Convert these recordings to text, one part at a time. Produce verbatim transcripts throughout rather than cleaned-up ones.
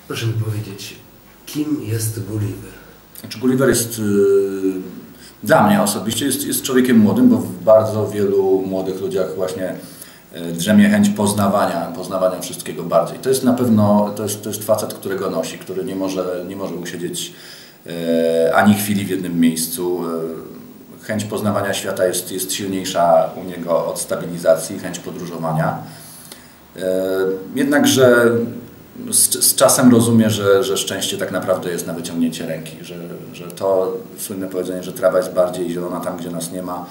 Proszę mi powiedzieć, kim jest Gulliver? Znaczy, Gulliver jest, yy, dla mnie osobiście, jest, jest człowiekiem młodym, bo w bardzo wielu młodych ludziach właśnie yy, drzemie chęć poznawania, poznawania wszystkiego bardziej. To jest na pewno, to jest, to jest facet, którego nosi, który nie może, nie może usiedzieć yy, ani chwili w jednym miejscu. Yy, chęć poznawania świata jest, jest silniejsza u niego od stabilizacji, chęć podróżowania. Yy, jednakże Z, z czasem rozumie, że, że szczęście tak naprawdę jest na wyciągnięcie ręki, że, że to słynne powiedzenie, że trawa jest bardziej zielona tam, gdzie nas nie ma,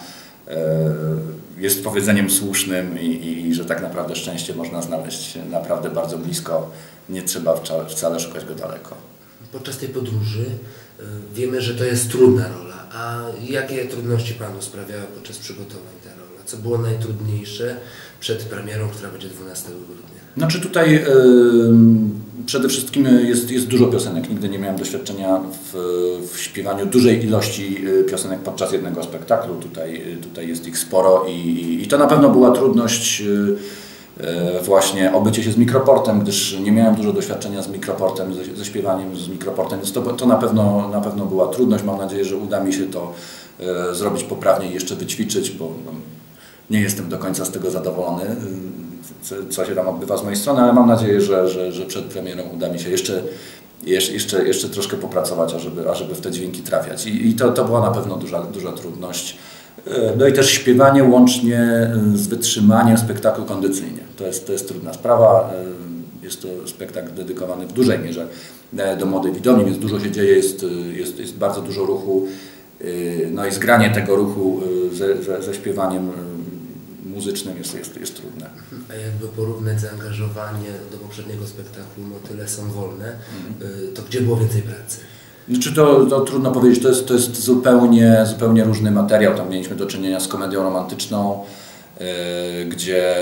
jest powiedzeniem słusznym i, i, i że tak naprawdę szczęście można znaleźć naprawdę bardzo blisko, nie trzeba wcale szukać go daleko. Podczas tej podróży wiemy, że to jest trudna rola, a jakie trudności Panu sprawia podczas przygotowań ta rola? Co było najtrudniejsze przed premierą, która będzie dwunastego grudnia? Znaczy tutaj yy, przede wszystkim jest, jest dużo piosenek. Nigdy nie miałem doświadczenia w, w śpiewaniu dużej ilości piosenek podczas jednego spektaklu. Tutaj, tutaj jest ich sporo i, i to na pewno była trudność yy, właśnie obycie się z mikroportem, gdyż nie miałem dużo doświadczenia z mikroportem, ze, ze śpiewaniem z mikroportem, więc to, to na pewno, na pewno była trudność. Mam nadzieję, że uda mi się to yy, zrobić poprawnie i jeszcze wyćwiczyć, bo no, nie jestem do końca z tego zadowolony, co się tam odbywa z mojej strony, ale mam nadzieję, że, że, że przed premierą uda mi się jeszcze, jeszcze, jeszcze troszkę popracować, ażeby, ażeby w te dźwięki trafiać. I, i to, to była na pewno duża, duża trudność. No i też śpiewanie łącznie z wytrzymaniem spektaklu kondycyjnie. To jest, to jest trudna sprawa. Jest to spektakl dedykowany w dużej mierze do młodej widowni, więc dużo się dzieje, jest, jest, jest bardzo dużo ruchu. No i zgranie tego ruchu ze, ze, ze śpiewaniem muzycznym jest, jest, jest trudne. A jakby porównać zaangażowanie do poprzedniego spektaklu Motyle są wolne, to gdzie było więcej pracy? Znaczy to, to trudno powiedzieć, to jest, to jest zupełnie, zupełnie różny materiał. Tam mieliśmy do czynienia z komedią romantyczną, yy, gdzie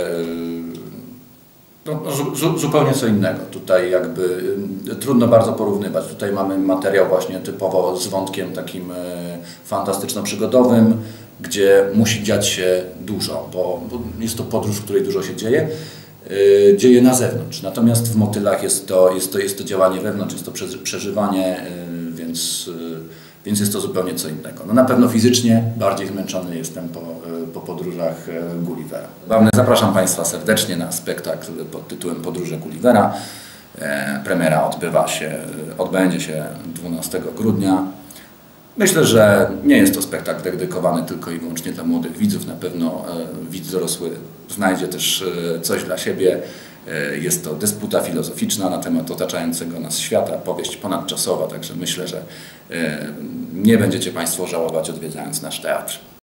yy, no, zu, zupełnie co innego. Tutaj jakby yy, trudno bardzo porównywać. Tutaj mamy materiał właśnie typowo z wątkiem takim yy, fantastyczno-przygodowym, gdzie musi dziać się dużo, bo, bo jest to podróż, w której dużo się dzieje, yy, dzieje na zewnątrz. Natomiast w Motylach jest to, jest to, jest to działanie wewnątrz, jest to przeżywanie, yy, więc, yy, więc jest to zupełnie co innego. No na pewno fizycznie bardziej zmęczony jestem po, yy, po podróżach yy, Gullivera. Zapraszam Państwa serdecznie na spektakl pod tytułem Podróże Gullivera. Yy, premiera odbywa się, yy, odbędzie się dwunastego grudnia. Myślę, że nie jest to spektakl dedykowany tylko i wyłącznie dla młodych widzów. Na pewno e, widz dorosły znajdzie też e, coś dla siebie. E, jest to dysputa filozoficzna na temat otaczającego nas świata, powieść ponadczasowa, także myślę, że e, nie będziecie Państwo żałować, odwiedzając nasz teatr.